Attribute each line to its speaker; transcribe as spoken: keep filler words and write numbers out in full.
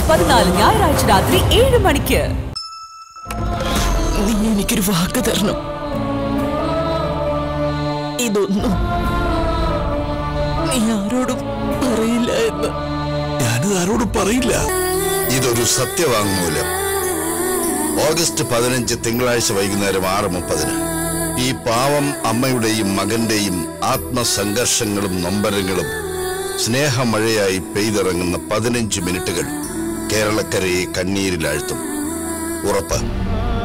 Speaker 1: പതിനാല് ഞായറാഴ്ച രാത്രി ഏഴ് മണിക്ക്.
Speaker 2: നീ എനിക്കൊരു വാക്ക് തരണം. ഇതൊന്നും നീ ആരോടും പറയില്ല എന്ന്.
Speaker 3: ഞാനിത് ആരോടും പറയില്ല.
Speaker 4: ഇതൊരു സത്യവാങ്മൂലം. ഓഗസ്റ്റ് പതിനഞ്ച് തിങ്കളാഴ്ച വൈകുന്നേരം ആറ് മുപ്പതിന് ഈ പാവം അമ്മയുടെയും മകന്റെയും ആത്മസംഘർഷങ്ങളും നൊമ്പരങ്ങളും സ്നേഹമഴയായി പെയ്തിറങ്ങുന്ന പതിനഞ്ച് മിനിറ്റുകൾ കേരളക്കരയെ കണ്ണീരിലാഴ്ത്തും. ഉറപ്പ്.